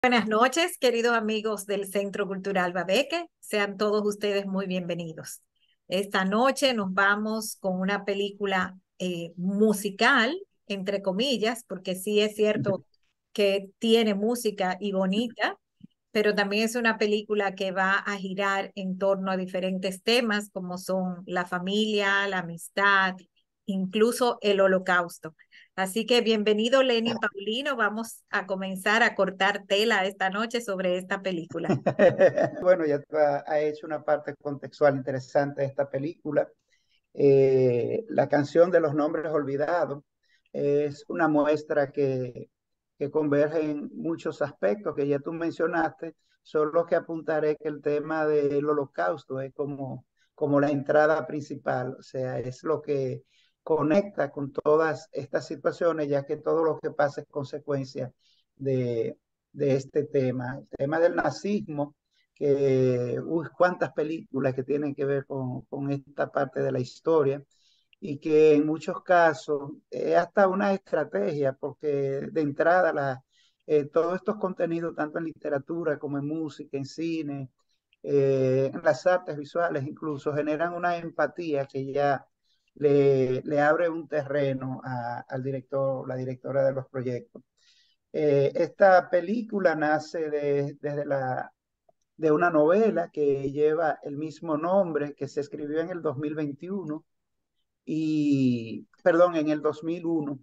Buenas noches, queridos amigos del Centro Cultural Babeque. Sean todos ustedes muy bienvenidos. Esta noche nos vamos con una película musical, entre comillas, porque sí es cierto que tiene música y bonita, pero también es una película que va a girar en torno a diferentes temas como son la familia, la amistad, incluso el holocausto. Así que bienvenido Lenin Paulino, vamos a comenzar a cortar tela esta noche sobre esta película. Bueno, ya tú has hecho una parte contextual interesante de esta película. La canción de los nombres olvidados es una muestra que converge en muchos aspectos que ya tú mencionaste, solo que apuntaré que el tema del holocausto es como la entrada principal, o sea, es lo que conecta con todas estas situaciones, ya que todo lo que pasa es consecuencia de, de este tema. El tema del nazismo, que cuántas películas que tienen que ver con esta parte de la historia y que en muchos casos es hasta una estrategia, porque de entrada todos estos contenidos, tanto en literatura como en música, en cine, en las artes visuales incluso, generan una empatía que ya le abre un terreno al director, la directora de los proyectos. Esta película nace de una novela que lleva el mismo nombre, que se escribió en el 2021 perdón, en el 2001.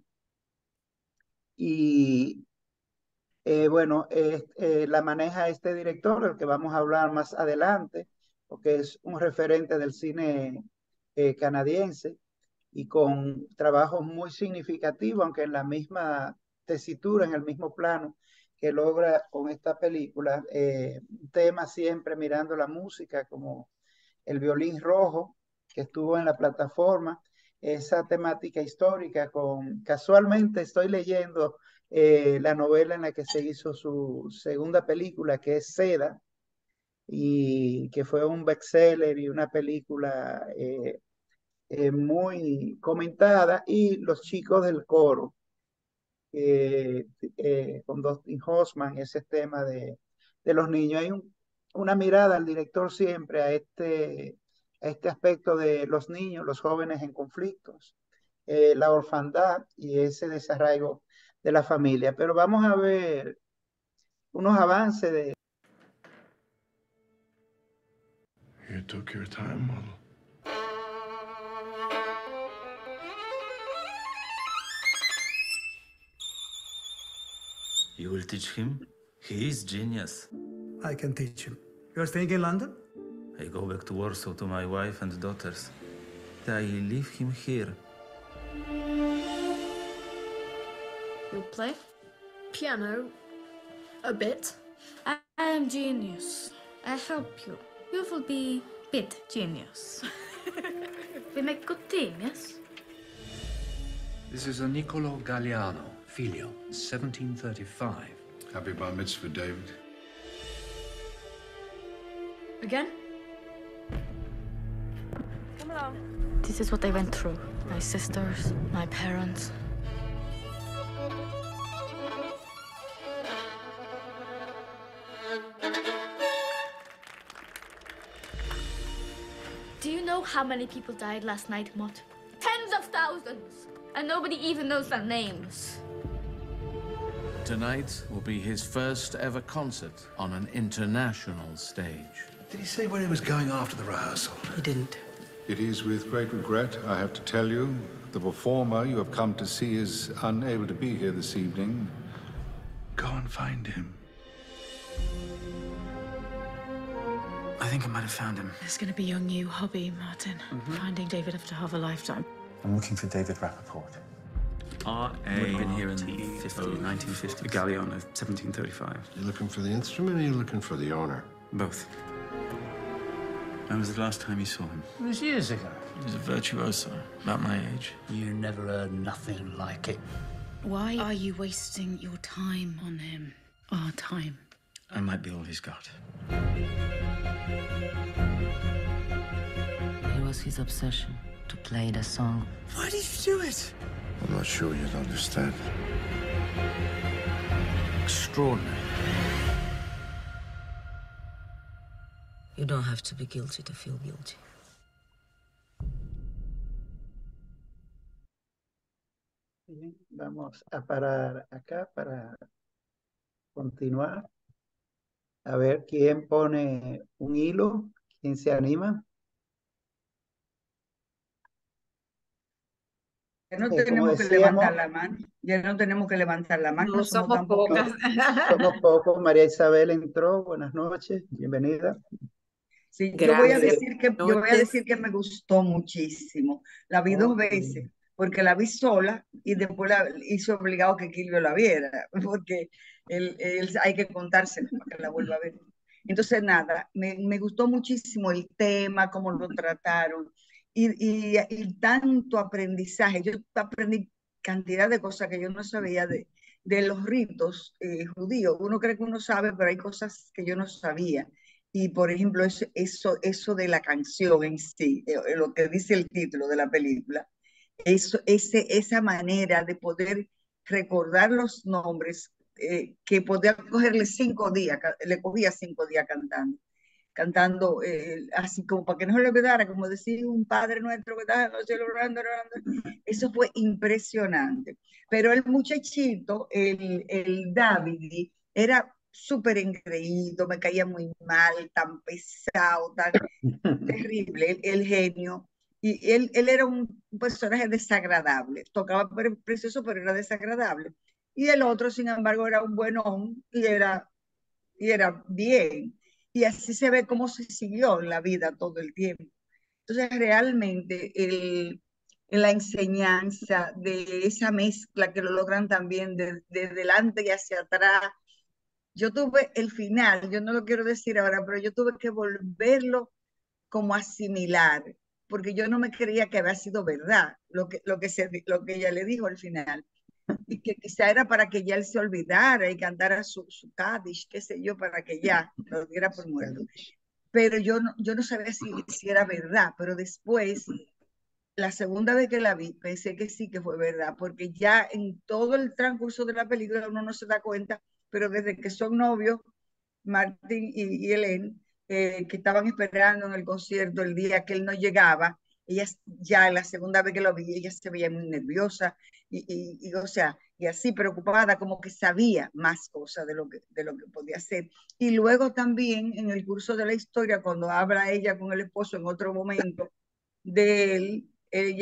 Y bueno, la maneja este director, del que vamos a hablar más adelante, porque es un referente del cine canadiense y con trabajos muy significativos, aunque en la misma tesitura, en el mismo plano que logra con esta película, un tema siempre mirando la música, como el violín rojo, que estuvo en la plataforma, esa temática histórica casualmente estoy leyendo la novela en la que se hizo su segunda película, que es Seda, y que fue un bestseller y una película muy comentada, y Los chicos del coro, eh, con Dustin Hoffman, ese tema de los niños. Hay una mirada al director siempre a este aspecto de los niños, los jóvenes en conflictos, la orfandad y ese desarraigo de la familia. Pero vamos a ver unos avances de... You took your time, model. You will teach him? He is genius. I can teach him. You're staying in London? I go back to Warsaw to my wife and daughters. I leave him here. You play? Piano. A bit. I am genius. I help you. You will be bit genius. We make good team, yes? This is a Niccolo Galliano, Filio, 1735. Happy bar mitzvah, David. Again? Come along. This is what I went through. My sisters, my parents. Do you know how many people died last night, Mott? Tens of thousands! And nobody even knows their names. Tonight will be his first ever concert on an international stage. Did he say when he was going after the rehearsal? He didn't. It is with great regret I have to tell you the performer you have come to see is unable to be here this evening. Go and find him. I think I might have found him. It's going to be your new hobby, Martin. Finding David after half a lifetime. I'm looking for David Rappaport. Would have been here in 1950. The Galliano, 1735. You looking for the instrument or you looking for the owner? Both. When was the last time you saw him? It was years ago. He was a virtuoso, about my age. You never heard nothing like it. Why are you wasting your time on him? Our time. I might be all he's got. It was his obsession to play the song. Why did you do it? I'm not sure you'd understand. Extraordinary. You don't have to be guilty to feel guilty. Bien, vamos a parar acá para continuar. A ver quién pone un hilo, quién se anima. Ya no Como tenemos que decíamos, levantar la mano. Ya no tenemos que levantar la mano. No Somos somos tan pocas. poquitos. somos pocos. María Isabel entró. Buenas noches, bienvenida. Sí, yo voy a Gracias. decir que me gustó muchísimo. La vi dos veces, porque la vi sola y después la hice obligado que Kilvio la viera, porque hay que contárselo para que la vuelva a ver. Entonces, nada, me gustó muchísimo el tema, cómo lo trataron y tanto aprendizaje. Yo aprendí cantidad de cosas que yo no sabía de los ritos judíos. Uno cree que uno sabe, pero hay cosas que yo no sabía. Y por ejemplo, eso de la canción en sí, lo que dice el título de la película, esa manera de poder recordar los nombres, que podía cogerle 5 días, le cogía 5 días cantando así como para que no se le olvidara, como decir un Padre Nuestro que está en los cielos orando, orando. Eso fue impresionante. Pero el muchachito, el David, era súper engreído, me caía muy mal, tan pesado, tan terrible, el genio. Y él era un personaje desagradable, tocaba precioso, pero era desagradable. Y el otro, sin embargo, era un buenón y era bien. Y así se ve cómo se siguió en la vida todo el tiempo. Entonces, realmente la enseñanza de esa mezcla que lo logran también de delante y hacia atrás. Yo tuve el final, yo no lo quiero decir ahora, pero yo tuve que volverlo como asimilar, porque yo no me creía que había sido verdad lo que ella le dijo al final. Y que quizá era para que ya él se olvidara y cantara su Kaddish, qué sé yo, para que ya lo diera por muerto. Pero yo no sabía si era verdad, pero después, la segunda vez que la vi, pensé que sí que fue verdad, porque ya en todo el transcurso de la película uno no se da cuenta, pero desde que son novios, Martín y Hélène, que estaban esperando en el concierto el día que él no llegaba, ella ya la segunda vez que lo vi, ella se veía muy nerviosa o sea, y así preocupada, como que sabía más cosas de lo que podía hacer. Y luego también en el curso de la historia, cuando habla ella con el esposo en otro momento de él,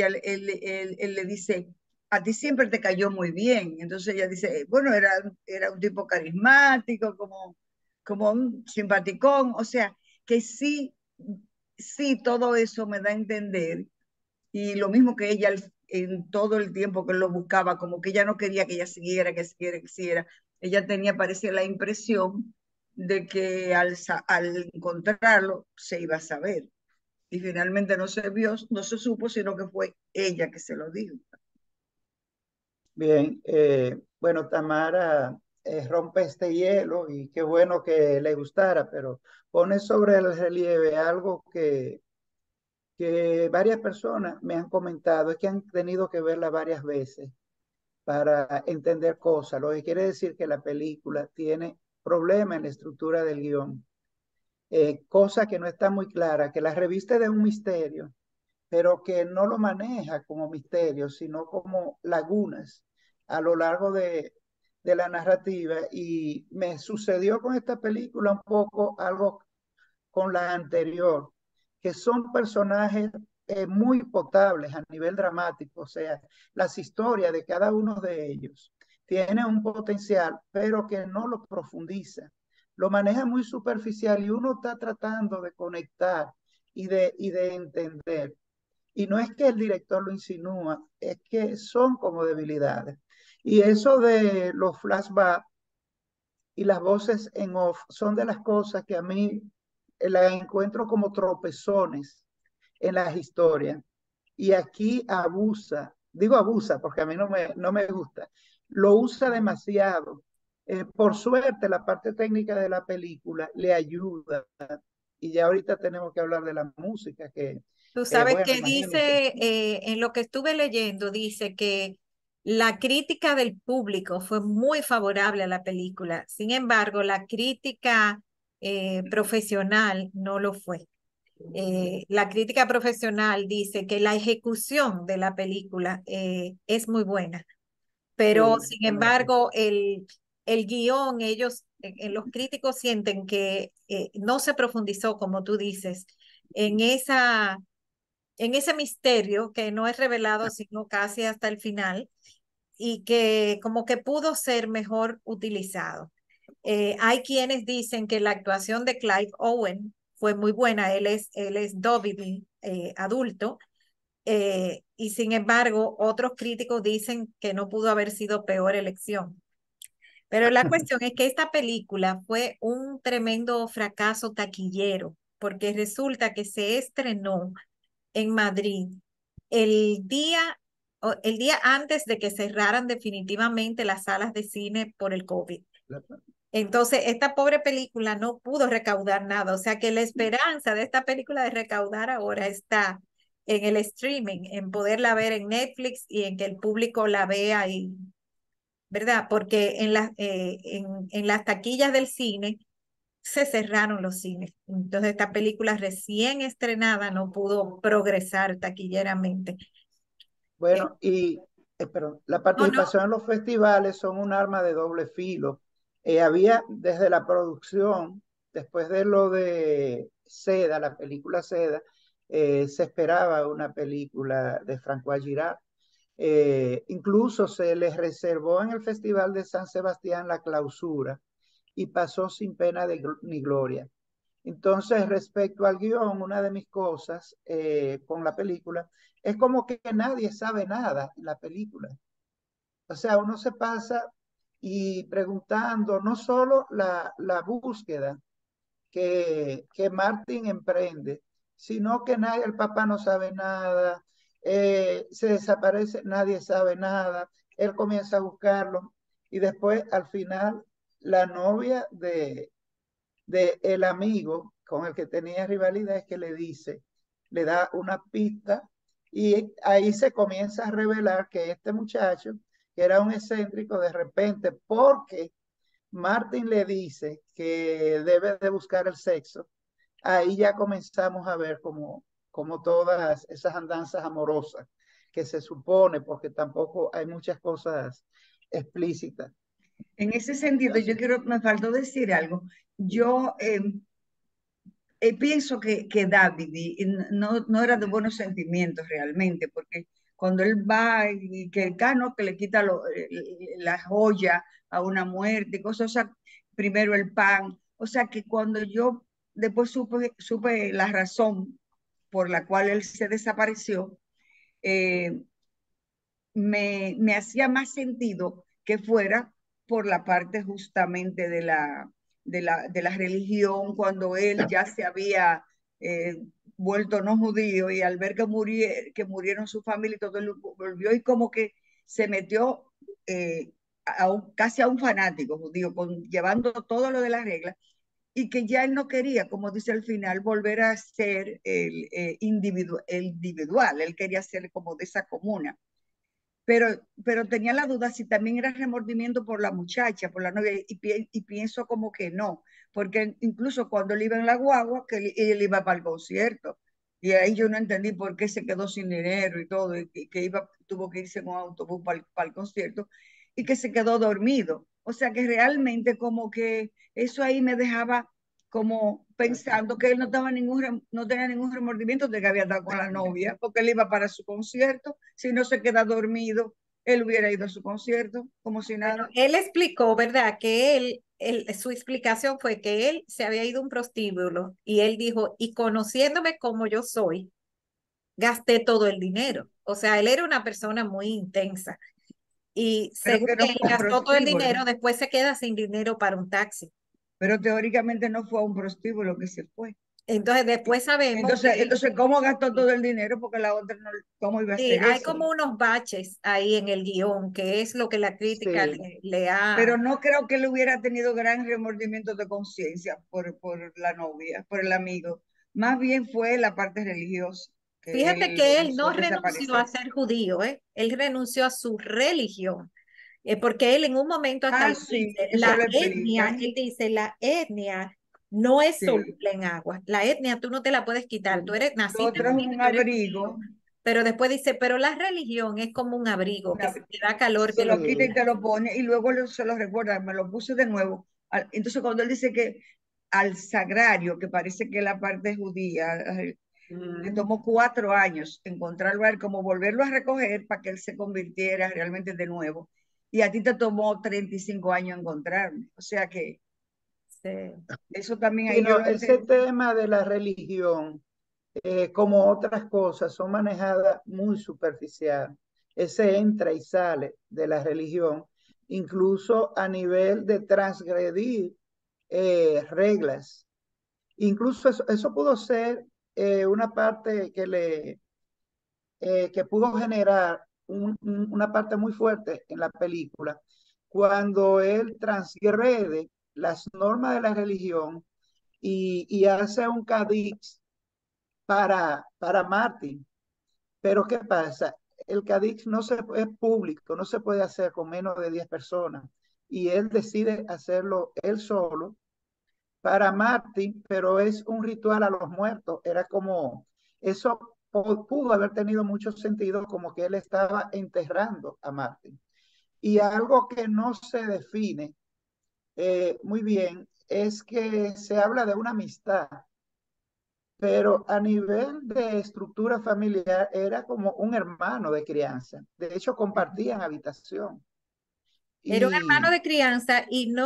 él le dice, a ti siempre te cayó muy bien. Entonces ella dice, bueno, era un tipo carismático, como un simpaticón, o sea, que sí, sí, todo eso me da a entender, y lo mismo que ella en todo el tiempo que él lo buscaba, como que ella no quería que ella siguiera, que siguiera, que siguiera, ella tenía, parecía la impresión de que al encontrarlo se iba a saber, y finalmente no se vio, no se supo, sino que fue ella que se lo dijo. Bien, bueno, Tamara rompe este hielo y qué bueno que le gustara, pero pone sobre el relieve algo que varias personas me han comentado, es que han tenido que verla varias veces para entender cosas, lo que quiere decir que la película tiene problemas en la estructura del guión, cosa que no está muy clara, que la revista de un misterio, pero que no lo maneja como misterio, sino como lagunas a lo largo de la narrativa. Y me sucedió con esta película un poco algo con la anterior, que son personajes muy potables a nivel dramático, o sea, las historias de cada uno de ellos tienen un potencial, pero que no lo profundiza, lo maneja muy superficial y uno está tratando de conectar y de entender. Y no es que el director lo insinúa, es que son como debilidades. Y eso de los flashbacks y las voces en off son de las cosas que a mí las encuentro como tropezones en las historias. Y aquí abusa, digo abusa porque a mí no me gusta, lo usa demasiado. Por suerte, la parte técnica de la película le ayuda. Y ya ahorita tenemos que hablar de la música, que Tú sabes bueno, que imagínense. dice, en lo que estuve leyendo, dice que la crítica del público fue muy favorable a la película. Sin embargo, la crítica profesional no lo fue. La crítica profesional dice que la ejecución de la película es muy buena, pero Sí, sin embargo el guión, ellos, los críticos sienten que no se profundizó, como tú dices, en en ese misterio que no es revelado sino casi hasta el final y que como que pudo ser mejor utilizado. Hay quienes dicen que la actuación de Clive Owen fue muy buena, él es Dobby adulto, y sin embargo otros críticos dicen que no pudo haber sido peor elección. Pero la cuestión es que esta película fue un tremendo fracaso taquillero, porque resulta que se estrenó en Madrid el día, el día antes de que cerraran definitivamente las salas de cine por el COVID. Entonces, esta pobre película no pudo recaudar nada, o sea que la esperanza de esta película de recaudar ahora está en el streaming, en poderla ver en Netflix y en que el público la vea, y, ¿verdad? Porque en las taquillas del cine se cerraron los cines. Entonces, esta película recién estrenada no pudo progresar taquilleramente. Bueno, y perdón, la No, no, participación en los festivales son un arma de doble filo. Había desde la producción, después de lo de Seda, la película Seda, se esperaba una película de François Girard. Incluso se les reservó en el Festival de San Sebastián la clausura y pasó sin pena ni gloria. Entonces, respecto al guión, una de mis cosas con la película es como que nadie sabe nada en la película. O sea, uno se pasa y preguntando no solo la búsqueda que Martin emprende, sino que nadie, el papá no sabe nada, se desaparece, nadie sabe nada, él comienza a buscarlo y después al final la novia de el amigo con el que tenía rivalidad es que le dice, le da una pista y ahí se comienza a revelar que este muchacho, que era un excéntrico, de repente, porque Martin le dice que debe de buscar el sexo, ahí ya comenzamos a ver como todas esas andanzas amorosas que se supone, porque tampoco hay muchas cosas explícitas. En ese sentido, yo quiero, me faltó decir algo. Yo pienso que David no era de buenos sentimientos realmente, porque cuando él va y que el cano que le quita la joya a una muerte, cosas, o sea, primero el pan, o sea que cuando yo después supe la razón por la cual él se desapareció, eh, me hacía más sentido que fuera por la parte justamente de la religión, cuando él ya se había vuelto no judío y al ver que murieron su familia y todo, él volvió y como que se metió casi a un fanático judío, llevando todo lo de las reglas, y que ya él no quería, como dice al final, volver a ser el individual, él quería ser como de esa comuna. Pero tenía la duda si también era remordimiento por la muchacha, por la novia, y pienso como que no, porque incluso cuando él iba en la guagua, que él iba para el concierto, y ahí yo no entendí por qué se quedó sin dinero y todo, y que tuvo que irse en un autobús para el concierto, y que se quedó dormido. O sea que realmente como que eso ahí me dejaba como pensando que él no tenía ningún remordimiento de que había estado con la novia, porque él iba para su concierto, si no se queda dormido, él hubiera ido a su concierto como si nada. Bueno, él explicó, ¿verdad? Que su explicación fue que él se había ido a un prostíbulo y él dijo, y conociéndome como yo soy, gasté todo el dinero. O sea, él era una persona muy intensa. Y Pero según que no él fue un gastó todo el prostíbulo. dinero, después se queda sin dinero para un taxi. Pero teóricamente no fue a un prostíbulo que se fue. Entonces después sabemos que... Entonces, ¿cómo gastó todo el dinero? Porque la otra no, ¿cómo iba a Sí, hacer hay eso? como unos baches ahí en el guión, que es lo que la crítica Sí. le ha... Pero no creo que él hubiera tenido gran remordimiento de conciencia por la novia, por el amigo. Más bien fue la parte religiosa que Fíjate él lo que él hizo no renunció a desaparecer. ser judío, ¿eh? Él renunció a su religión, porque él en un momento hasta Ah, lo sí, dice, eso la lo etnia, explican. él dice, la etnia no es Sí. soluble en agua. La etnia tú no te la puedes quitar. Tú eres Lo naciste otro es judío, un tú eres abrigo. judío. Pero después dice, pero la religión es como un abrigo, que si te da calor Se te lo lo quita y quita. te lo pone y luego se lo recuerda, me lo puse de nuevo. Entonces cuando él dice que al sagrario, que parece que la parte judía, le tomó 4 años encontrarlo a él, como volverlo a recoger para que él se convirtiera realmente de nuevo. Y a ti te tomó 35 años encontrarlo. O sea que Sí. eso también ahí Sí, yo no, lo ese entendí. tema de la religión, como otras cosas, son manejadas muy superficial. Ese entra y sale de la religión, incluso a nivel de transgredir reglas. Incluso eso pudo ser una parte que pudo generar una parte muy fuerte en la película, cuando él transgrede las normas de la religión y hace un Cadix para Martin. Pero ¿qué pasa? El Cadix es público, no se puede hacer con menos de 10 personas. Y él decide hacerlo él solo para Martin, pero es un ritual a los muertos. Era como, eso pudo haber tenido mucho sentido, como que él estaba enterrando a Martin. Y algo que no se define muy bien es que se habla de una amistad, pero a nivel de estructura familiar era como un hermano de crianza. De hecho, compartían habitación. Era un hermano Y de crianza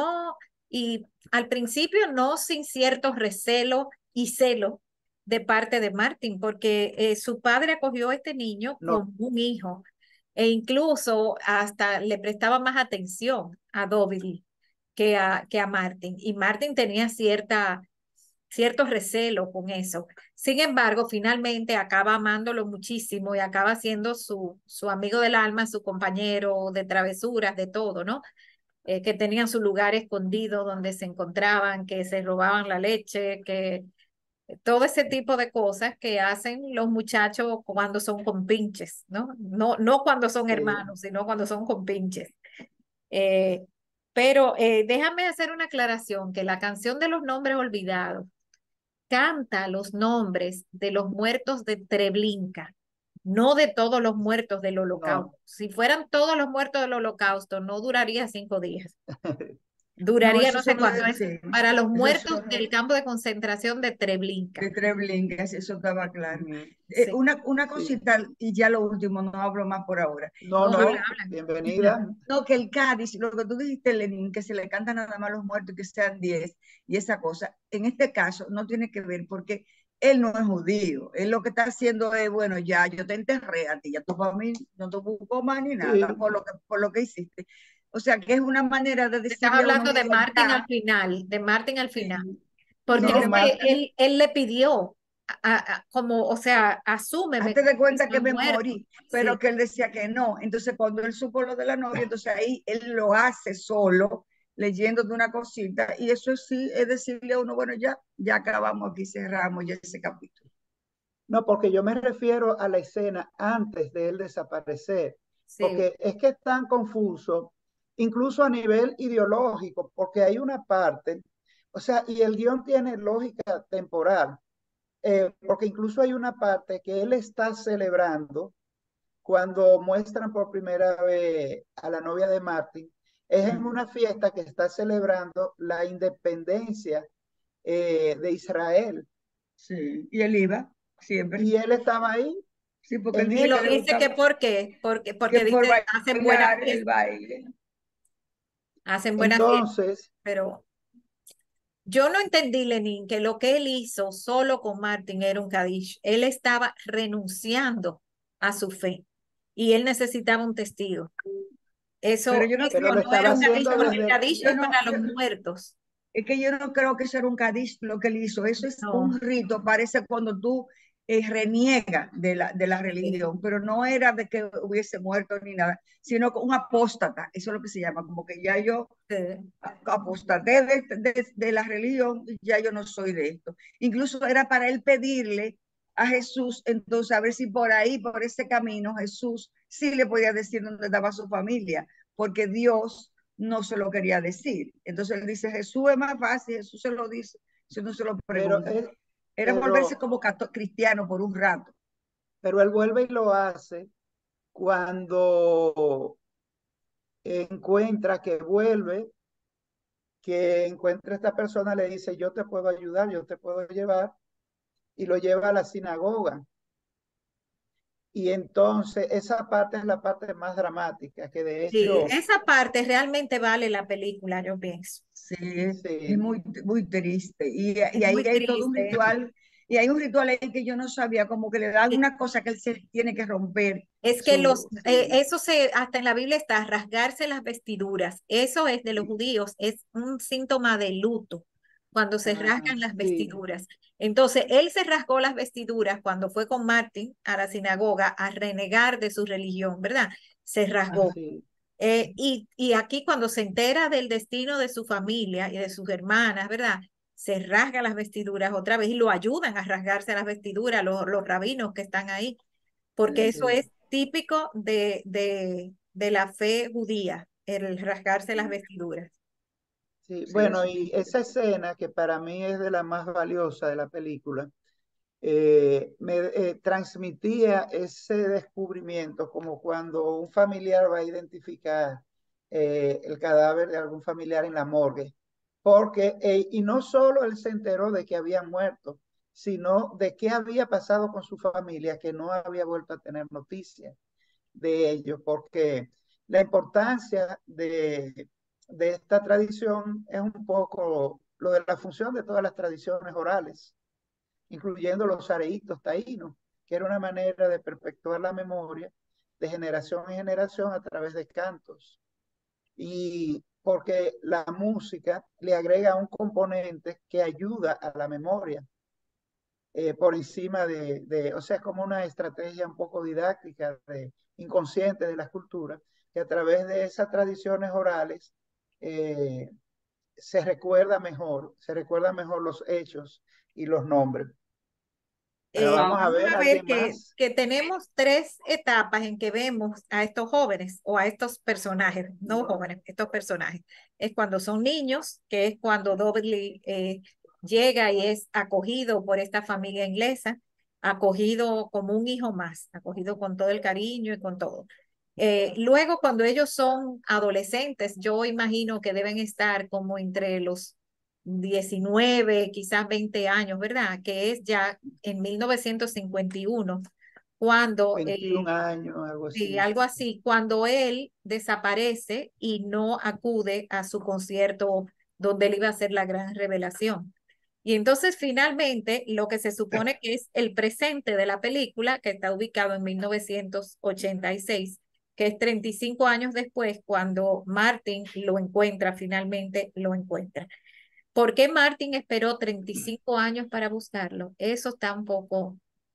y al principio no sin cierto recelo y celo de parte de Martin, porque su padre acogió a este niño no, como un hijo e incluso hasta le prestaba más atención a Dovili que a Martin. Y Martin tenía cierto recelo con eso. Sin embargo, finalmente acaba amándolo muchísimo y acaba siendo su amigo del alma, su compañero de travesuras, de todo, ¿no? Que tenían su lugar escondido donde se encontraban, que se robaban la leche, que todo ese tipo de cosas que hacen los muchachos cuando son compinches, ¿no? No cuando son hermanos, sino cuando son compinches. Eh, pero déjame hacer una aclaración, que la canción de los nombres olvidados canta los nombres de los muertos de Treblinka, no de todos los muertos del holocausto. no. Si fueran todos los muertos del holocausto, no duraría 5 días. No, Duraría eso no sé solo cuánto. de, Es sí, para los eso muertos solo del campo de concentración de Treblinka. de Treblinka, eso estaba claro. Sí. Una Sí. cosita, y ya lo último, no hablo más por ahora. No, No, habla, no, habla. bienvenida. No, que el Cádiz, lo que tú dijiste, Lenin, que se le canta nada más a los muertos, que sean 10, y esa cosa, en este caso no tiene que ver porque él no es judío. Él lo que está haciendo es, bueno, ya yo te enterré a ti, ya tú para mí no te busco más ni nada Sí, por lo que hiciste. O sea, que es una manera de Estás decirle a uno, hablando de mira, Martin al ya, final, de Martin al final. Porque no, no, es de que Martin, él le pidió, como, o sea, asúmeme hazte como de que cuenta que estoy me muerto. morí, pero Sí. que él decía que no. Entonces, cuando él supo lo de la novia, entonces ahí él lo hace solo, leyendo de una cosita, y eso sí es decirle a uno, bueno, ya acabamos aquí, cerramos ya ese capítulo. no, porque yo me refiero a la escena antes de él desaparecer, Sí. porque es que es tan confuso, incluso a nivel ideológico, porque hay una parte, o sea, y el guión tiene lógica temporal, porque incluso hay una parte que él está celebrando cuando muestran por primera vez a la novia de Martin, es en una fiesta que está celebrando la independencia de Israel. Sí, y él iba siempre. Y él estaba ahí Sí, porque él en Y dice lo que le eso. dice que gustaba, ¿por qué? que Porque por dice, hacen buenas bailar el fiestas, baile. hacen buenas fiestas, Entonces, pero yo no entendí, Lenin, que lo que él hizo solo con Martin era un Kadish. Él estaba renunciando a su fe y él necesitaba un testigo. Pero Eso, yo no pero eso lo creo, no estaba era un no, Kadish, haciendo porque el desde, Kadish yo es no, para los muertos. es que yo no creo que eso era un Kadish lo que él hizo. Eso es No. un rito, parece cuando tú reniegas de la religión, pero no era de que hubiese muerto ni nada, sino un apóstata. Eso es lo que se llama, como que ya yo Sí. apostaté de la religión, ya yo no soy de esto. Incluso era para él pedirle a Jesús, entonces a ver si por ahí, por ese camino, Jesús sí le podía decir dónde estaba su familia, porque Dios no se lo quería decir. Entonces él dice, Jesús es más fácil, Jesús se lo dice. Eso no se lo pero, pregunto. Era volverse como cristiano por un rato. Pero él vuelve y lo hace cuando encuentra que vuelve, que encuentra a esta persona, le dice, yo te puedo ayudar, yo te puedo llevar, y lo lleva a la sinagoga. Y entonces esa parte es la parte más dramática, que de Sí, hecho... esa parte realmente vale la película, yo pienso. Sí, es muy, muy triste. Y Es ahí muy hay todo un triste. ritual, y hay un ritual ahí que yo no sabía, como que le da Sí. una cosa que él se tiene que romper. Es que eso hasta en la Biblia está, rasgarse las vestiduras. Eso es de los judíos, es un síntoma de luto, cuando se rasgan las sí. vestiduras. Entonces, él se rasgó las vestiduras cuando fue con Martin a la sinagoga a renegar de su religión, ¿verdad? Se rasgó. Sí. Y aquí cuando se entera del destino de su familia y de sus hermanas, ¿verdad? Se rasga las vestiduras otra vez y lo ayudan a rasgarse las vestiduras, los rabinos que están ahí, porque eso Sí. es típico de la fe judía, el rasgarse las vestiduras. Sí, Sí, bueno, eso es y esa escena que para mí es de la más valiosa de la película, me transmitía ese descubrimiento como cuando un familiar va a identificar el cadáver de algún familiar en la morgue, porque, y no solo él se enteró de que había muerto, sino de qué había pasado con su familia, que no había vuelto a tener noticias de ellos, porque la importancia de esta tradición es un poco lo de la función de todas las tradiciones orales, incluyendo los areitos taínos, que era una manera de perpetuar la memoria de generación en generación a través de cantos. Y porque la música le agrega un componente que ayuda a la memoria por encima o sea, es como una estrategia un poco didáctica, inconsciente de la cultura, que a través de esas tradiciones orales eh, se recuerda mejor los hechos y los nombres. Pero vamos a Vamos ver, a ver ¿alguien más? que tenemos tres etapas en que vemos a estos jóvenes o a estos personajes, no jóvenes, estos personajes. Es cuando son niños, que es cuando Dudley llega y es acogido por esta familia inglesa, acogido como un hijo más, acogido con todo el cariño y con todo. Luego, cuando ellos son adolescentes, yo imagino que deben estar como entre los 19 quizás 20 años, ¿verdad? Que es ya en 1951, cuando, 21 años, algo sí, así. algo así, cuando él desaparece y no acude a su concierto donde él iba a hacer la gran revelación. Y entonces finalmente lo que se supone que es el presente de la película, que está ubicado en 1986, que es 35 años después, cuando Martin lo encuentra, finalmente lo encuentra. ¿Por qué Martin esperó 35 años para buscarlo? Eso está un poco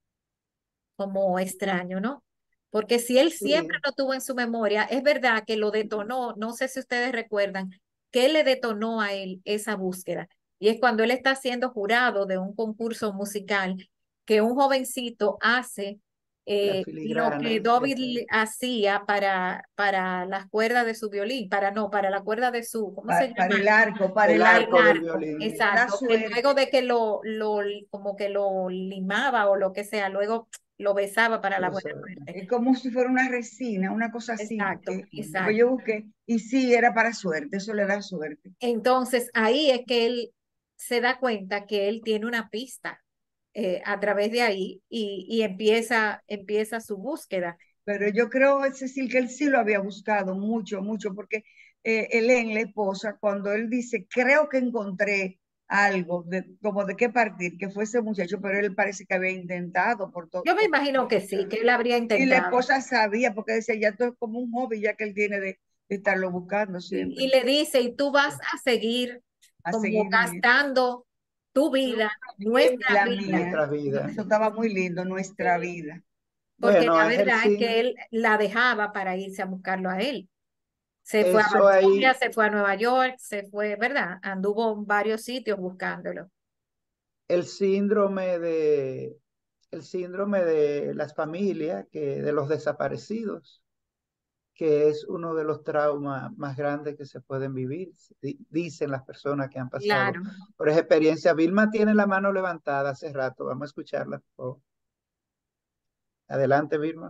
como extraño, ¿no? Porque si él siempre Sí, lo tuvo en su memoria, es verdad que lo detonó, no sé si ustedes recuerdan, que le detonó a él esa búsqueda. Y es cuando él está siendo jurado de un concurso musical que un jovencito hace la lo que filigrana. David hacía para las cuerdas de su violín, para la cuerda de su, ¿cómo se Para llama? el arco, para El el Para el arco arco. del arco, violín. Da exacto, que luego suerte. de que como que lo limaba o lo que sea, luego lo besaba para la Lo buena sabe. suerte. Es como si fuera una resina, una cosa así. Exacto, Después yo exacto. busqué, y sí, era para suerte, eso le da suerte. Entonces ahí es que él se da cuenta que él tiene una pista a través de ahí y empieza su búsqueda. Pero yo creo, Cecil, que él sí lo había buscado mucho, mucho, porque Helen, la esposa, cuando él dice, creo que encontré algo, como de qué partir, que fue ese muchacho, pero él parece que había intentado por todo. Yo me imagino que sí, que él habría Y la intentado. esposa sabía, porque decía, ya esto es como un hobby, ya que él tiene de estarlo buscando Y siempre, le dice, y tú vas a seguir a como seguir en eso. gastando tu vida, nuestra La vida, mía, Nuestra vida. eso estaba muy lindo, nuestra vida. porque Bueno, la es el verdad es que sin, él la dejaba para irse a buscarlo a él. Se fue a eso Varsovia, ahí, se fue a Nueva York, se fue, ¿verdad? Anduvo en varios sitios buscándolo. el síndrome el síndrome de las familias, de los desaparecidos. que es uno de los traumas más grandes que se pueden vivir, dicen las personas que han pasado Claro. por esa experiencia. Vilma tiene la mano levantada hace rato, vamos a escucharla, por favor. Adelante, Vilma.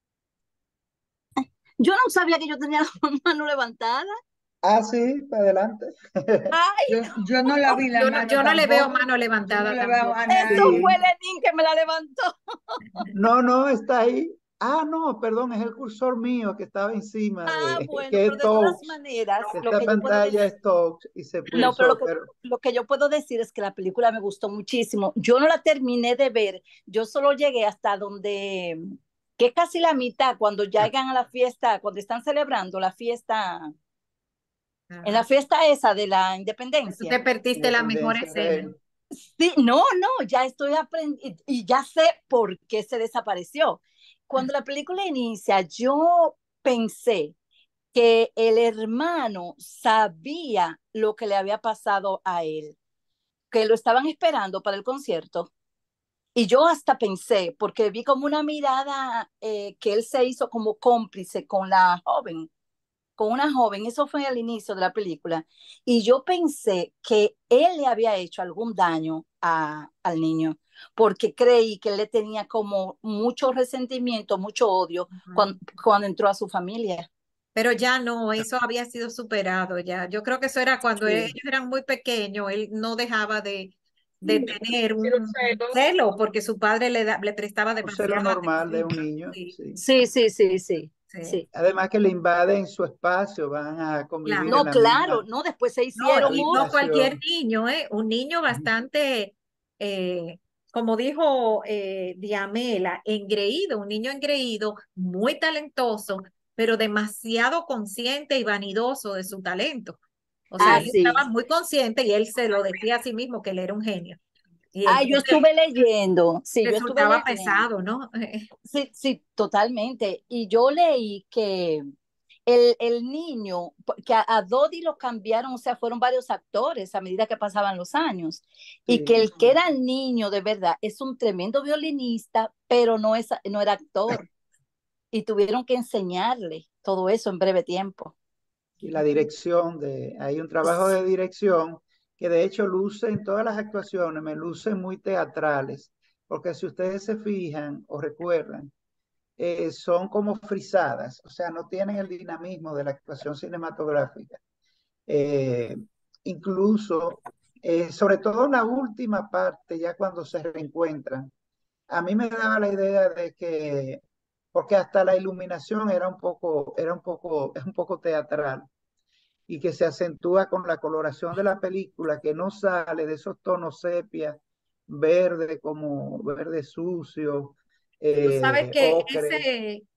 Yo no sabía que yo tenía la mano levantada. Ah, sí, para adelante. Ay, Yo no la vi la Yo mano yo no le veo tampoco. mano levantada Yo no le veo tampoco. a eso nadie. fue Lenín que me la levantó. No, no, está ahí. Ah, no, perdón, es el cursor mío que estaba encima Bueno, que pero es de todas Touch. maneras, lo Esta que yo puedo pantalla decir, es Touch y se no, pero puso, pero lo que yo puedo decir es que la película me gustó muchísimo. Yo no la terminé de ver, yo solo llegué hasta donde, que es casi la mitad, cuando llegan a la fiesta, cuando están celebrando la fiesta, en la fiesta esa de la Tú independencia. te perdiste la mejor Independencia escena. Real. Sí, no, ya estoy aprendiendo y ya sé por qué se desapareció. Cuando la película inicia, yo pensé que el hermano sabía lo que le había pasado a él, que lo estaban esperando para el concierto. Y yo hasta pensé, porque vi como una mirada que él se hizo como cómplice con una joven, eso fue al inicio de la película, y yo pensé que él le había hecho algún daño al niño, porque creí que él le tenía como mucho resentimiento, mucho odio cuando entró a su familia. Pero ya no, eso había sido superado ya. Yo creo que eso era cuando ellos eran muy pequeños, él no dejaba de tener un celo porque su padre le prestaba Un celo demasiada normal de atención. un niño, Sí, sí. Sí. Además que le invaden su espacio, van a convivir en No, la claro, misma no, después se No, hicieron y no cualquier habitación. niño, un niño bastante, como dijo Diamela, engreído, un niño engreído, muy talentoso, pero demasiado consciente y vanidoso de su talento. O sea, él Sí. estaba muy consciente y él se lo decía a sí mismo que él era un genio. Y Yo entonces estuve leyendo, sí, yo estuve resultaba leyendo. pesado, ¿no? Sí, totalmente. Y yo leí que el niño, que a Dodi lo cambiaron, o sea, fueron varios actores a medida que pasaban los años, y que el que era el niño de verdad es un tremendo violinista, pero no era actor, y tuvieron que enseñarle todo eso en breve tiempo. Y la dirección, hay un trabajo de dirección que de hecho luce en todas las actuaciones, me lucen muy teatrales, porque si ustedes se fijan o recuerdan, son como frisadas, o sea, no tienen el dinamismo de la actuación cinematográfica. Eh, Incluso, sobre todo en la última parte, ya cuando se reencuentran, a mí me daba la idea de que, porque hasta la iluminación es un poco teatral y que se acentúa con la coloración de la película, que no sale de esos tonos sepia, verde como verde sucio, Tú sabes que ocre.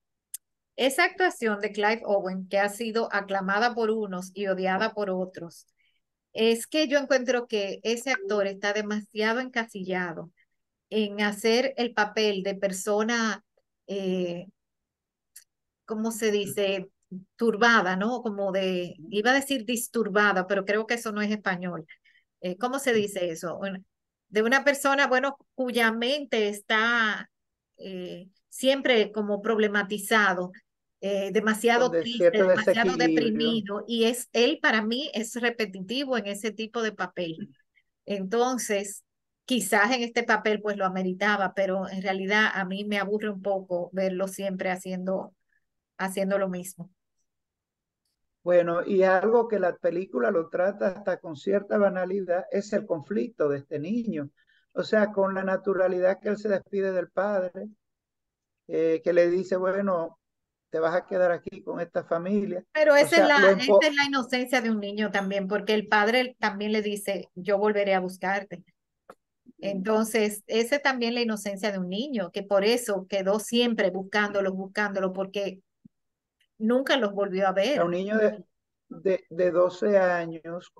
esa actuación de Clive Owen, que ha sido aclamada por unos y odiada por otros, es que yo encuentro que ese actor está demasiado encasillado en hacer el papel de persona, eh, ¿cómo se dice? Turbada, ¿no? Como iba a decir disturbada, pero creo que eso no es español. ¿Cómo se dice eso? Bueno, de una persona, bueno, cuya mente está siempre como problematizado, demasiado Con triste, cierto demasiado desequilibrio. deprimido, y él para mí es repetitivo en ese tipo de papel. Entonces, quizás en este papel pues lo ameritaba, pero en realidad a mí me aburre un poco verlo siempre haciendo lo mismo. Bueno, y algo que la película lo trata hasta con cierta banalidad es el conflicto de este niño. O sea, con la naturalidad que él se despide del padre, que le dice, bueno, te vas a quedar aquí con esta familia. Pero O sea, esa es la inocencia de un niño también, porque el padre también le dice, yo volveré a buscarte. Entonces, esa es también la inocencia de un niño, que por eso quedó siempre buscándolo, porque nunca los volvió a sea, ver. un niño de 12 años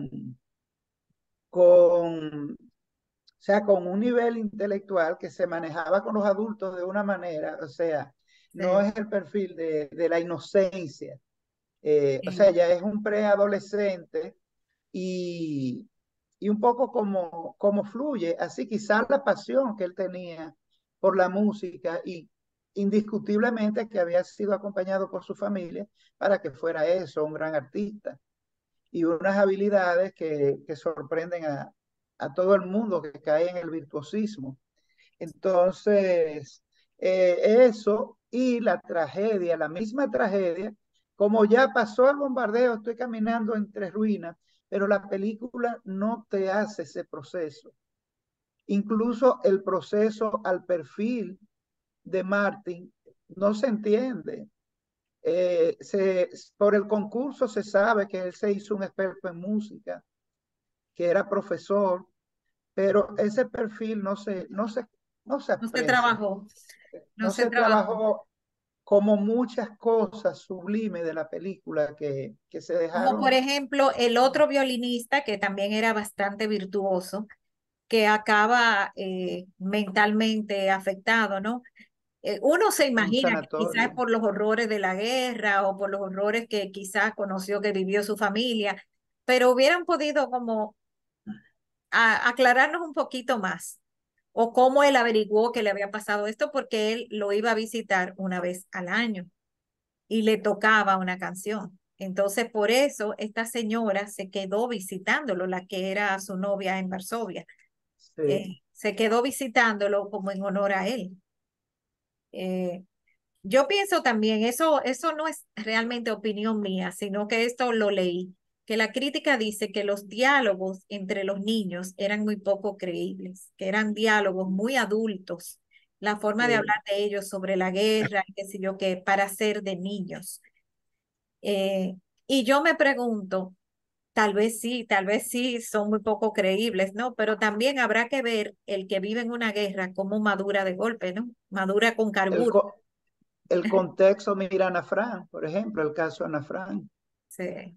con, o sea, con un nivel intelectual que se manejaba con los adultos de una manera, o sea, no Sí, es el perfil de la inocencia. O sea, sí. ya es un preadolescente y, y un poco como fluye. Así quizás la pasión que él tenía por la música y indiscutiblemente que había sido acompañado por su familia para que fuera eso, un gran artista. Y unas habilidades que sorprenden a todo el mundo que cae en el virtuosismo. Entonces, eso y la tragedia, la misma tragedia, como ya pasó el bombardeo, estoy caminando entre ruinas, pero la película no te hace ese proceso. Incluso el proceso al perfil de Martin no se entiende. Por el concurso se sabe que él se hizo un experto en música, que era profesor, pero ese perfil no se aprecia. trabajó. No se trabajó como muchas cosas sublimes de la película que se dejaron. Como por ejemplo el otro violinista que también era bastante virtuoso, que acaba mentalmente afectado, ¿no? Uno se imagina que quizás por los horrores de la guerra o por los horrores que quizás conoció que vivió su familia, pero hubieran podido como aclararnos un poquito más o cómo él averiguó que le había pasado esto, porque él lo iba a visitar una vez al año y le tocaba una canción. Entonces, por eso esta señora se quedó visitándolo, la que era su novia en Varsovia. Sí. Se quedó visitándolo como en honor a él. Yo pienso también, eso no es realmente opinión mía, sino que esto lo leí, que la crítica dice que los diálogos entre los niños eran muy poco creíbles, que eran diálogos muy adultos, la forma de hablar de ellos sobre la guerra, qué sé yo, que para ser de niños. Y yo me pregunto, tal vez sí son muy poco creíbles, ¿no? Pero también habrá que ver el que vive en una guerra cómo madura de golpe, ¿no? Madura con carburo. El contexto, mira Ana Frank, por ejemplo, el caso de Ana Frank. Sí.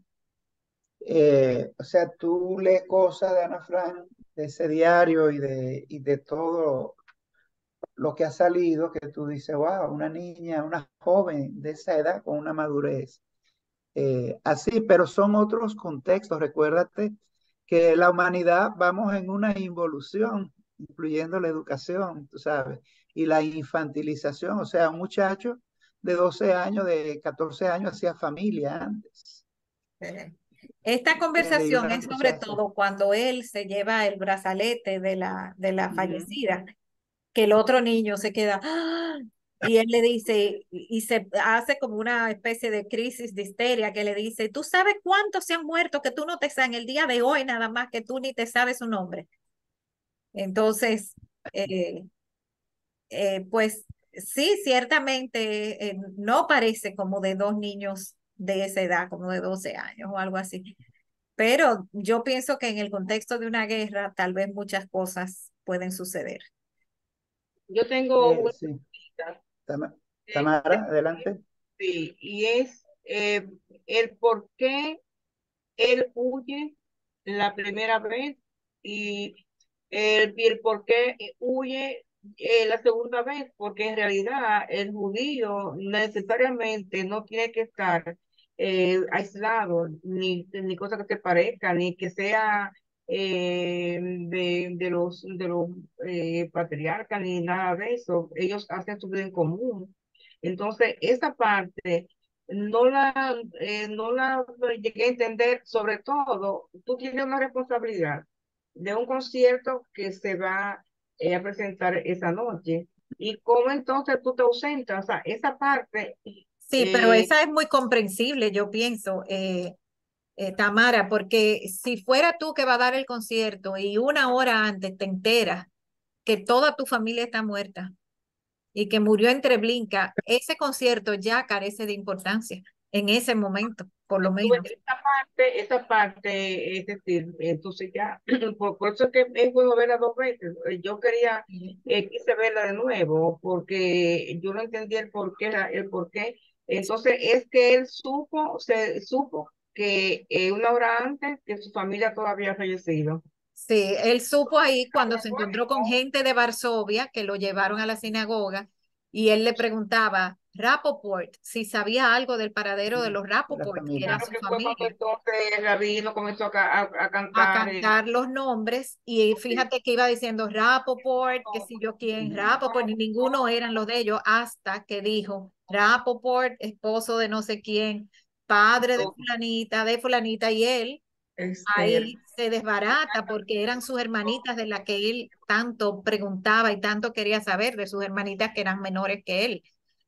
O sea, tú lees cosas de Ana Frank, de ese diario y de todo lo que ha salido, que tú dices, wow, una niña, una joven de esa edad con una madurez. Así, pero son otros contextos. Recuérdate que la humanidad vamos en una involución, incluyendo la educación, tú sabes, y la infantilización. O sea, un muchacho de 12 años, de 14 años, hacía familia antes. Esta conversación es sobre cosa todo cuando él se lleva el brazalete de la fallecida, que el otro niño se queda, ¡ah! Y él le dice, y se hace como una especie de crisis de histeria, que le dice, ¿tú sabes cuántos se han muerto que tú no te sabes en el día de hoy nada más que tú ni te sabes su nombre? Entonces, pues sí, ciertamente no parece como de dos niños de esa edad, como de 12 años o algo así. Pero yo pienso que en el contexto de una guerra, tal vez muchas cosas pueden suceder. Yo tengo una sí. pregunta. Tamara, adelante. Sí, y es el por qué él huye la primera vez y el por qué huye la segunda vez, porque en realidad el judío necesariamente no tiene que estar aislado, ni cosa que se parezca, ni que sea de los patriarcas, ni nada de eso. Ellos hacen su vida en común. Entonces, esa parte no la llegué a entender. Sobre todo, tú tienes una responsabilidad de un concierto que se va a presentar esa noche. ¿Y cómo entonces tú te ausentas? O sea, esa parte... Sí, pero esa es muy comprensible, yo pienso, Tamara, porque si fuera tú que va a dar el concierto y una hora antes te enteras que toda tu familia está muerta y que murió en Treblinka, ese concierto ya carece de importancia en ese momento, por lo menos. Esa parte, es decir, entonces ya, por eso es que es bueno verla dos veces. Yo quise verla de nuevo, porque yo no entendía el por qué. Entonces es que él se supo que una hora antes que su familia todavía había fallecido. Sí, él supo ahí cuando se encontró con gente de Varsovia que lo llevaron a la sinagoga y él le preguntaba, Rappaport si sabía algo del paradero de los de la Rappaport, que familia. era Claro su que fue cuando familia, entonces el rabino comenzó a a cantar. cantar los nombres y Sí. fíjate que iba diciendo Rappaport, que si yo quién, Rappaport, y ninguno eran los de ellos hasta que dijo Rappaport, esposo de no sé quién, padre de fulanita, y él Esther. ahí se desbarata porque eran sus hermanitas de las que él tanto preguntaba y tanto quería saber de sus hermanitas que eran menores que él.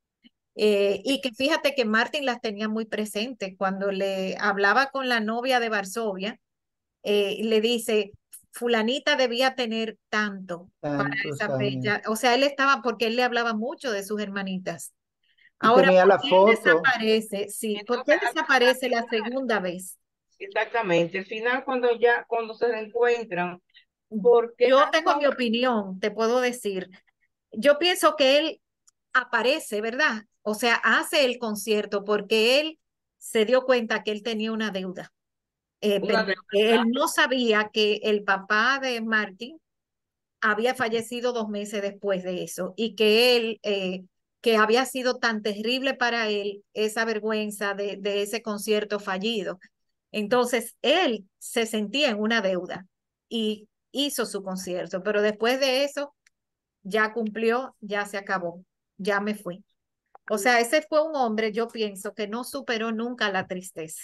Y que fíjate que Martin las tenía muy presentes cuando le hablaba con la novia de Varsovia, le dice, fulanita debía tener tanto para Tantos esa años. fecha. O sea, él estaba, porque él le hablaba mucho de sus hermanitas. Y Ahora, tenía ¿por la qué él foto. desaparece? Sí, ¿por qué Entonces, él desaparece la segunda vez? exactamente, al final cuando se reencuentran, ¿por qué Yo tengo mi razón? opinión, te puedo decir. Yo pienso que él aparece, ¿verdad? O sea, hace el concierto porque él se dio cuenta que él tenía una deuda. Una Pero de que verdad. él no sabía que el papá de Martin había fallecido 2 meses después de eso y que él, que había sido tan terrible para él esa vergüenza de ese concierto fallido. Entonces, él se sentía en una deuda y hizo su concierto, pero después de eso ya cumplió, ya se acabó, ya me fui. O sea, ese fue un hombre, yo pienso, que no superó nunca la tristeza.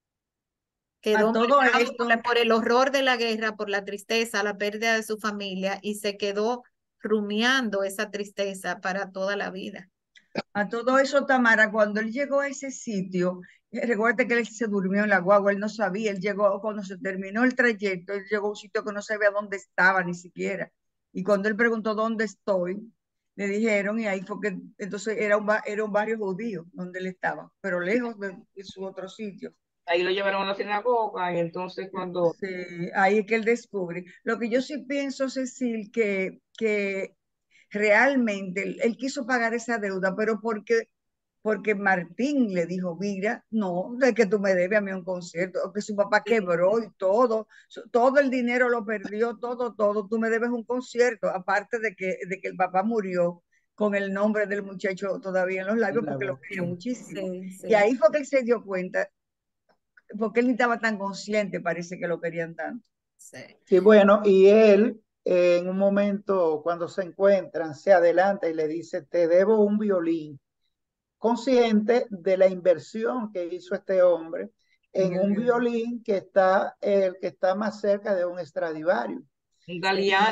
A Quedó todo marcado esto, por el horror de la guerra, por la tristeza, la pérdida de su familia y se quedó rumiando esa tristeza para toda la vida. a todo eso, Tamara, cuando él llegó a ese sitio, recuerda que él se durmió en la guagua, él no sabía, él llegó, cuando se terminó el trayecto, él llegó a un sitio que no sabía dónde estaba ni siquiera. Y cuando él preguntó dónde estoy, le dijeron, y ahí fue que, entonces era un barrio judío donde él estaba, pero lejos de su otro sitio. Ahí lo llevaron a la sinagoga y entonces cuando Sí, ahí es que él descubre. Lo que yo sí pienso, Cecil, que realmente él quiso pagar esa deuda, pero porque Martín le dijo, mira, no, de que tú me debes a mí un concierto, o que su papá quebró y todo, todo el dinero lo perdió, todo, tú me debes un concierto, aparte de que el papá murió con el nombre del muchacho todavía en los labios En la porque lo boca. quería muchísimo. Sí, Y sí. ahí fue que él se dio cuenta, porque él ni estaba tan consciente, parece que lo querían tanto. Sí. Sí, bueno, y él en un momento cuando se encuentran se adelanta y le dice, te debo un violín, consciente de la inversión que hizo este hombre En en el un violín. violín que está, el que está más cerca de un Stradivarius. un Sí. Galeano,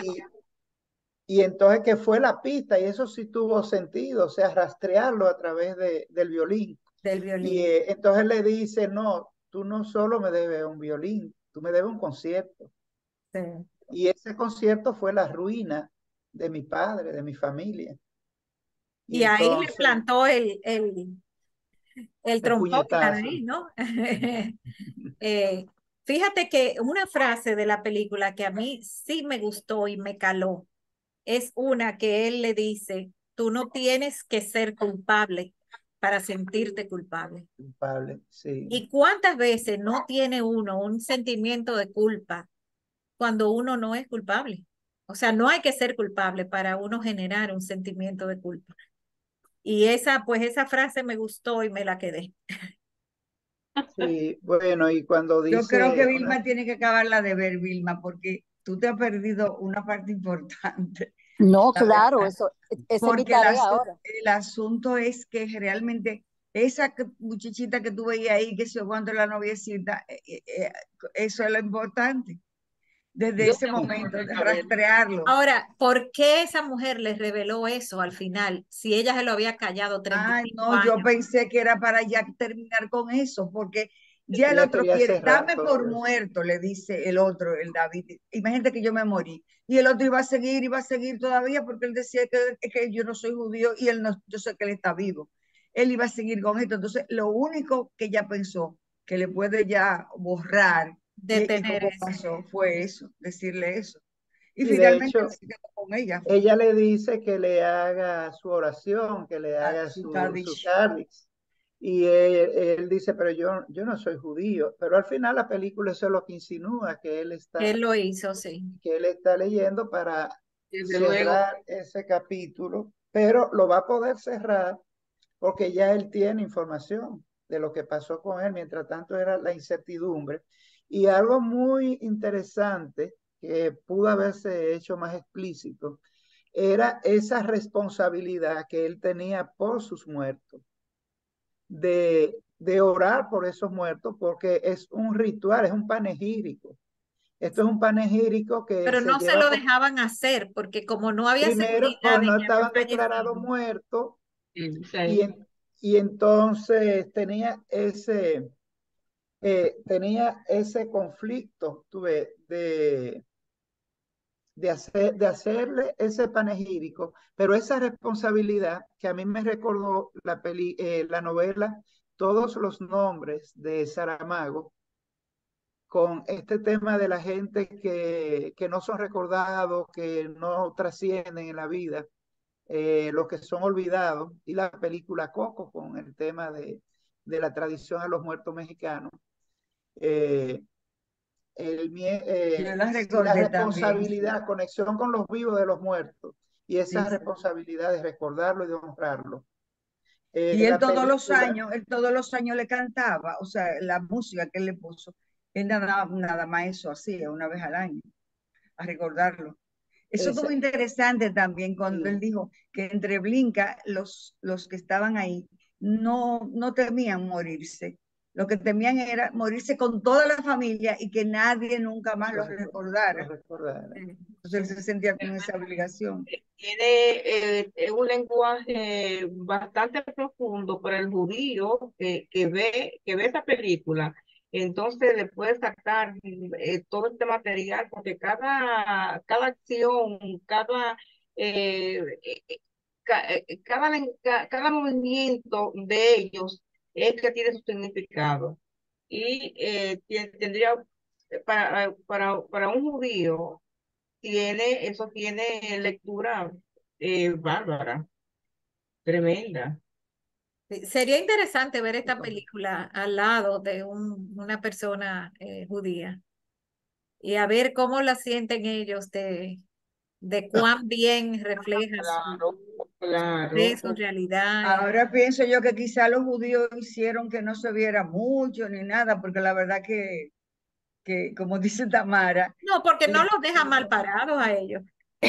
Y entonces que fue la pista, y eso sí tuvo sentido, o sea, rastrearlo a través del violín. Del Y violín. entonces le dice, no, tú no solo me debes un violín, tú me debes un concierto. Sí. Y ese concierto fue la ruina de mi padre, de mi familia. Y Y ahí le entonces, plantó el el trompón en la puñetazo. nariz, ¿no? Fíjate que una frase de la película que a mí sí me gustó y me caló es una que él le dice, tú no tienes que ser culpable para sentirte culpable. Culpable, sí. ¿Y cuántas veces no tiene uno un sentimiento de culpa cuando uno no es culpable? O sea, no hay que ser culpable para uno generar un sentimiento de culpa. Y pues esa frase me gustó y me la quedé. Sí, bueno, y cuando Yo creo que dice, Vilma tiene que acabarla de ver, Vilma, porque tú te has perdido una parte importante, No, la claro, verdad. eso, esa es mi Porque tarea ahora. el asunto es que realmente esa muchachita que tú veías ahí, que se cuando la noviecita, eso es lo importante. Desde yo ese tengo momento, de que saber. rastrearlo. Ahora, ¿por qué esa mujer le reveló eso al final? Si ella se lo había callado Ay, 35 no, yo años. pensé que era para ya terminar con eso, porque ya el ella otro quería quiere, cerrar dame todo por eso. muerto, le dice el otro, el David. Imagínate que yo me morí. Y el otro iba a seguir todavía, porque él decía que yo no soy judío y él no, yo sé que él está vivo. Él iba a seguir con esto. Entonces, lo único que ella pensó que le puede ya borrar, y Detener como eso. pasó, fue eso, decirle eso. Y Y de finalmente hecho, se quedó con ella. ella le dice que le haga su oración, que le haga Su su Kaddish. cáliz. Y él dice, pero yo no soy judío. Pero al final la película eso es lo que insinúa, Él lo hizo, sí. que él está leyendo para Desde luego, cerrar ese capítulo, pero lo va a poder cerrar porque ya él tiene información de lo que pasó con él, mientras tanto era la incertidumbre. Y algo muy interesante que pudo haberse hecho más explícito era esa responsabilidad que él tenía por sus muertos, de orar por esos muertos, porque es un ritual, es un panegírico. Esto es un panegírico que Pero se no se lleva lo por, dejaban hacer porque como no había primero, seguridad pues de no que había estaban declarados fallecido. muertos, y, Sí. y entonces tenía ese conflicto, tuve, de hacerle ese panegírico, pero esa responsabilidad que a mí me recordó la novela Todos los nombres de Saramago, con este tema de la gente que no son recordados, que no trascienden en la vida, los que son olvidados, y la película Coco con el tema de la tradición a los muertos mexicanos. Eh, Yo la y la recordé también, sí. responsabilidad, conexión con los vivos de los muertos, y esa Sí, sí. responsabilidad de recordarlo y de honrarlo. Y La película, él todos los años le cantaba, o sea, la música que él le puso, él nada más eso hacía una vez al año, a recordarlo. Eso esa, estuvo interesante también cuando él sí, dijo que entre Blinca, los que estaban ahí, no temían morirse. Lo que temían era morirse con toda la familia y que nadie nunca más lo los recordara. recordara. Entonces él se sentía con esa obligación. Tiene un lenguaje bastante profundo para el judío que ve esa película. Entonces le puede sacar todo este material, porque cada acción, eh, eh, cada movimiento de ellos es que tiene su significado. Y tendría, para un judío, eso tiene lectura bárbara, tremenda. Sería interesante ver esta película al lado de una persona judía y a ver cómo la sienten ellos de cuán bien refleja Claro, su claro. realidad. Ahora pienso yo que quizá los judíos hicieron que no se viera mucho ni nada, porque la verdad que como dice Tamara, No, porque no le- los deja mal parados a ellos.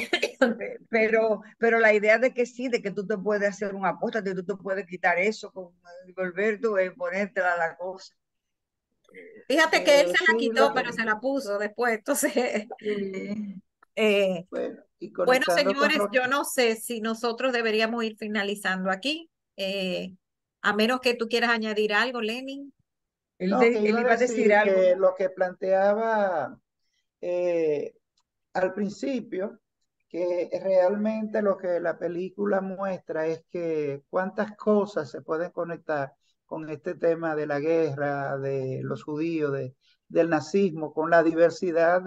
pero la idea de que sí, de que tú te puedes hacer un apóstate, tú te puedes quitar eso, y volver tú a ponértela la cosa. Fíjate que él se la Sí, quitó, pero se la puso después. Entonces, Sí. eh, bueno, y bueno, conectando con señores, yo no sé si nosotros deberíamos ir finalizando aquí, a menos que tú quieras añadir algo, Lenin. no, que Él iba a iba a decir decir algo. que lo que planteaba eh, al principio, que realmente lo que la película muestra es que cuántas cosas se pueden conectar con este tema de la guerra, de los judíos, del nazismo, con la diversidad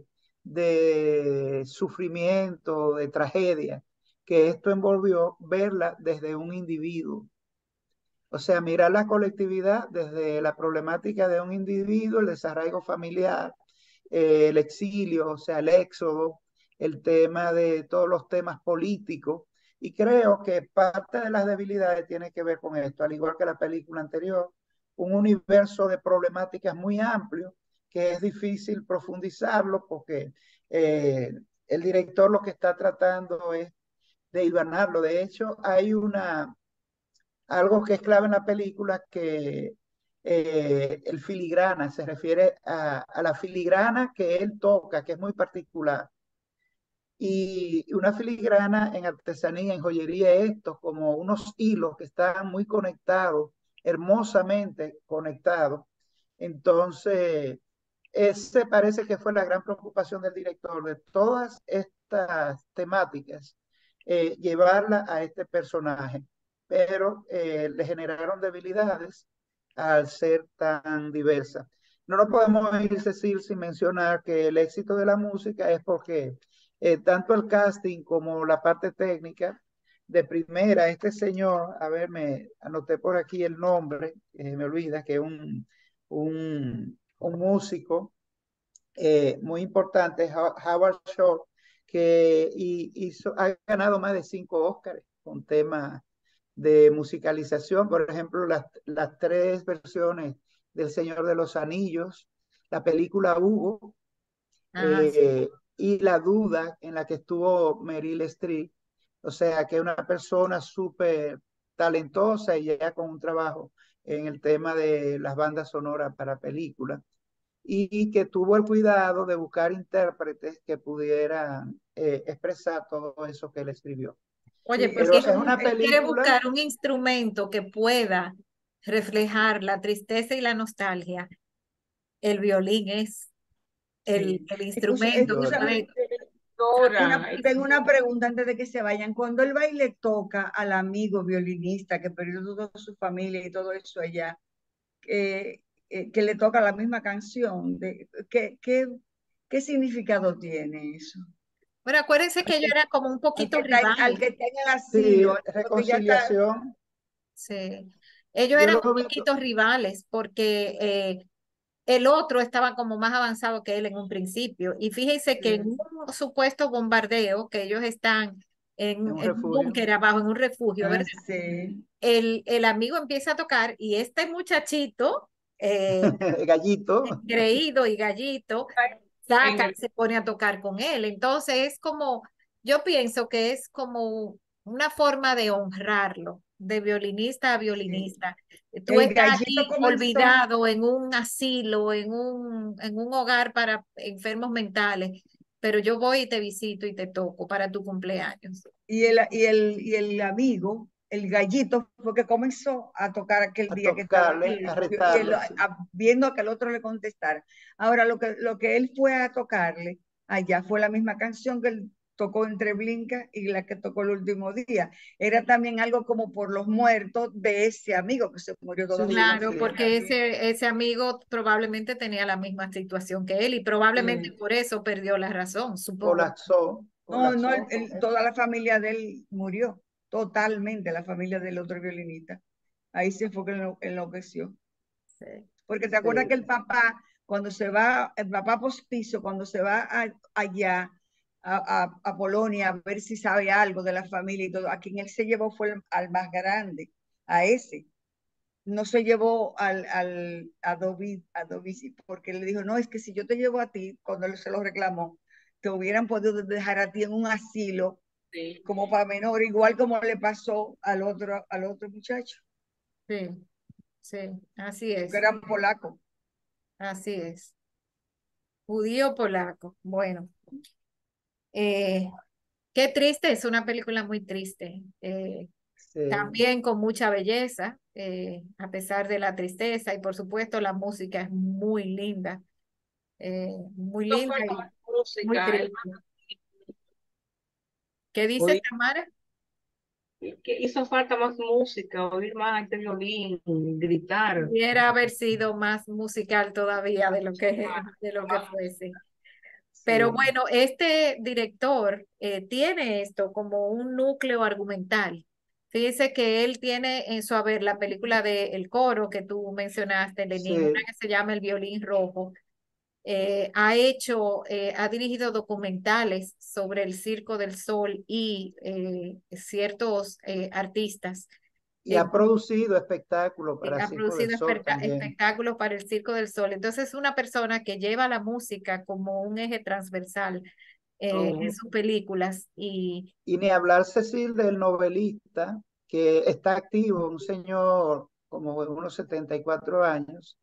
de sufrimiento, de tragedia, que esto envolvió verla desde un individuo. O sea, mirar la colectividad desde la problemática de un individuo, el desarraigo familiar, el exilio, o sea, el éxodo, el tema de todos los temas políticos. Y creo que parte de las debilidades tiene que ver con esto, al igual que la película anterior, un universo de problemáticas muy amplio que es difícil profundizarlo porque el director lo que está tratando es de hilvanarlo. De hecho, hay algo que es clave en la película, que el filigrana se refiere a la filigrana que él toca, que es muy particular. Y una filigrana en artesanía, en joyería, esto como unos hilos que están muy conectados, hermosamente conectados. Entonces, ese parece que fue la gran preocupación del director, de todas estas temáticas, llevarla a este personaje, pero le generaron debilidades al ser tan diversa. No nos podemos ir, Cecil, sin mencionar que el éxito de la música es porque tanto el casting como la parte técnica, de primera, este señor, a ver, me anoté por aquí el nombre, me olvida, que es un músico muy importante, Howard Shore, que ha ganado más de 5 Óscares con temas de musicalización, por ejemplo, las tres versiones del Señor de los Anillos, la película Hugo, y La Duda, en la que estuvo Meryl Streep. O sea, que es una persona súper talentosa y ya con un trabajo en el tema de las bandas sonoras para películas, y que tuvo el cuidado de buscar intérpretes que pudieran expresar todo eso que él escribió. Oye, Pero porque es una él quiere película... buscar un instrumento que pueda reflejar la tristeza y la nostalgia. El violín es el instrumento. Escúchame, tengo una pregunta antes de que se vayan. Cuando el baile toca al amigo violinista que perdió toda su familia y todo eso allá, que le toca la misma canción, ¿qué significado tiene eso? Bueno, acuérdense que ellos eran como un poquito rivales. Al que está en el asilo, sí, reconciliación. Sí, ellos eran un poquito rivales porque el otro estaba como más avanzado que él en un principio. Y fíjense que en un supuesto bombardeo, que ellos están en un búnker abajo, en un refugio, ¿verdad? Sí. El amigo empieza a tocar y este muchachito, Gallito, creído y gallito, saca y se pone a tocar con él. Entonces es como, yo pienso que es como una forma de honrarlo, de violinista a violinista. Tú estás aquí olvidado en un asilo, en un hogar para enfermos mentales, pero yo voy y te visito y te toco para tu cumpleaños. Y el amigo, el gallito, fue que comenzó a tocar aquel día que estaba viendo que el otro le contestara. Ahora, lo que él fue a tocarle allá fue la misma canción que él tocó entre Blinca y la que tocó el último día. Era también algo como por los muertos de ese amigo que se murió todo. Claro, porque ese amigo probablemente tenía la misma situación que él y probablemente por eso perdió la razón, supongo. Colapsó. No, toda la familia de él murió, totalmente la familia del otro violinista. Ahí se fue que enloqueció. Sí. Porque te acuerdas que el papá, cuando se va, el papá postizo, cuando se va allá a Polonia a ver si sabe algo de la familia y todo, a quien él se llevó fue al más grande, a ese. No se llevó a Dovici, porque le dijo, no, es que si yo te llevo a ti, cuando él se lo reclamó, te hubieran podido dejar a ti en un asilo como para menor, igual como le pasó al otro muchacho. Sí, sí, así es. Que era polaco. Así es. Judío polaco. Bueno. Qué triste, es una película muy triste. También con mucha belleza, a pesar de la tristeza, y por supuesto la música es muy linda. Muy linda y muy triste. ¿Qué dice Tamara? Que hizo falta más música, oír más este violín, gritar. Pudiera haber sido más musical todavía de lo que fuese. Pero bueno, este director tiene esto como un núcleo argumental. Fíjese que él tiene en su haber la película de El Coro que tú mencionaste, Lenín, una que se llama El Violín Rojo. Ha dirigido documentales sobre el Circo del Sol y ciertos artistas. Y ha producido espectáculos para Ha Circo del producido Sol también. espectáculos para el Circo del Sol. Entonces es una persona que lleva la música como un eje transversal en sus películas. Y ni hablar, Cecil, del novelista que está activo, un señor como de unos 74 años,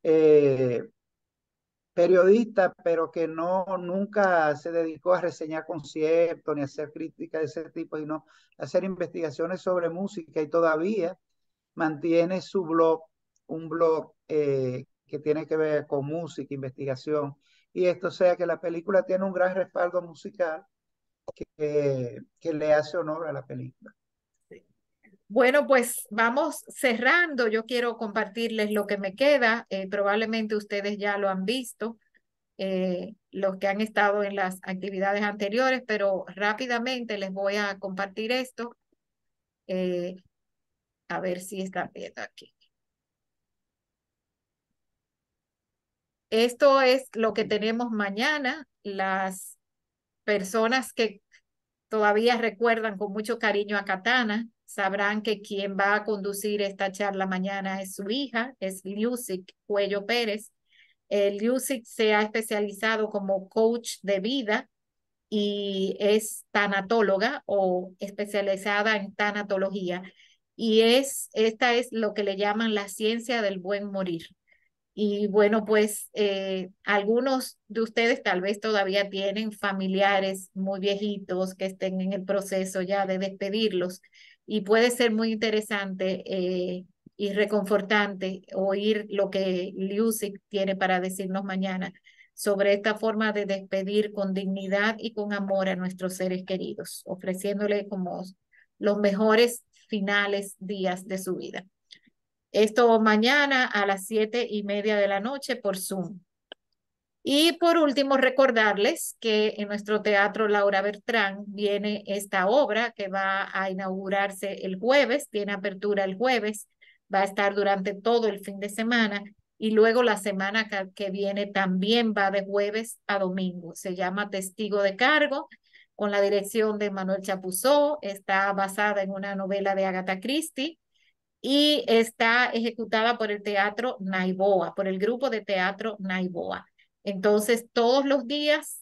periodista, pero que nunca se dedicó a reseñar conciertos ni a hacer críticas de ese tipo, sino a hacer investigaciones sobre música, y todavía mantiene su blog, un blog que tiene que ver con música, investigación, y esto, o sea que la película tiene un gran respaldo musical que le hace honor a la película. bueno, pues vamos cerrando. Yo quiero compartirles lo que me queda. Probablemente ustedes ya lo han visto, los que han estado en las actividades anteriores, pero rápidamente les voy a compartir esto. A ver si están viendo aquí. Esto es lo que tenemos mañana. Las personas que todavía recuerdan con mucho cariño a Katana, sabrán que quien va a conducir esta charla mañana es su hija, es Liusic Cuello Pérez. Liusic se ha especializado como coach de vida y es tanatóloga o especializada en tanatología. Y esta es lo que le llaman la ciencia del buen morir. Y bueno, pues algunos de ustedes tal vez todavía tienen familiares muy viejitos que estén en el proceso ya de despedirlos y puede ser muy interesante y reconfortante oír lo que Lucy tiene para decirnos mañana sobre esta forma de despedir con dignidad y con amor a nuestros seres queridos, ofreciéndole como los mejores finales días de su vida. Esto mañana a las 7:30 de la noche por Zoom. Y por último, recordarles que en nuestro teatro Laura Bertrán viene esta obra que va a inaugurarse el jueves, tiene apertura el jueves, va a estar durante todo el fin de semana y luego la semana que viene también va de jueves a domingo. Se llama Testigo de Cargo, con la dirección de Manuel Chapuzó, está basada en una novela de Agatha Christie y está ejecutada por el Teatro Naiboa, por el grupo de teatro Naiboa. Entonces, todos los días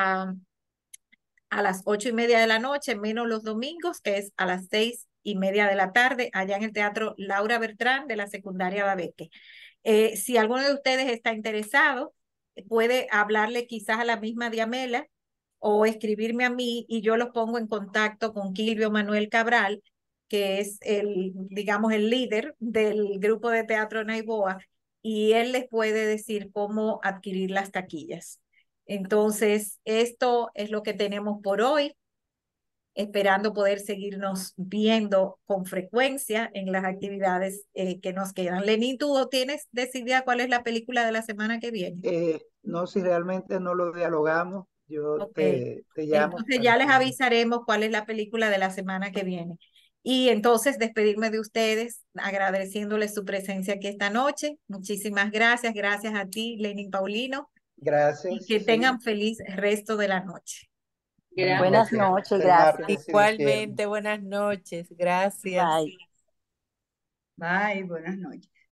a las 8:30 de la noche, menos los domingos, que es a las 6:30 de la tarde, allá en el Teatro Laura Bertrán de la Secundaria Babeque. Si alguno de ustedes está interesado, puede hablarle quizás a la misma Diamela o escribirme a mí y yo los pongo en contacto con Quilvio Manuel Cabral, que es digamos, el líder del grupo de teatro Naiboa, y él les puede decir cómo adquirir las taquillas. Entonces, esto es lo que tenemos por hoy, esperando poder seguirnos viendo con frecuencia en las actividades que nos quedan. Lenín, ¿tú tienes decidida cuál es la película de la semana que viene? No, si realmente no lo dialogamos, yo te llamo. Entonces ya les avisaremos cuál es la película de la semana que viene. Y entonces despedirme de ustedes, agradeciéndoles su presencia aquí esta noche. Muchísimas gracias. Gracias a ti, Lenín Paulino. Gracias. Y que tengan feliz resto de la noche. Buenas noches, gracias. Igualmente, buenas noches. Gracias. Bye. Bye, buenas noches.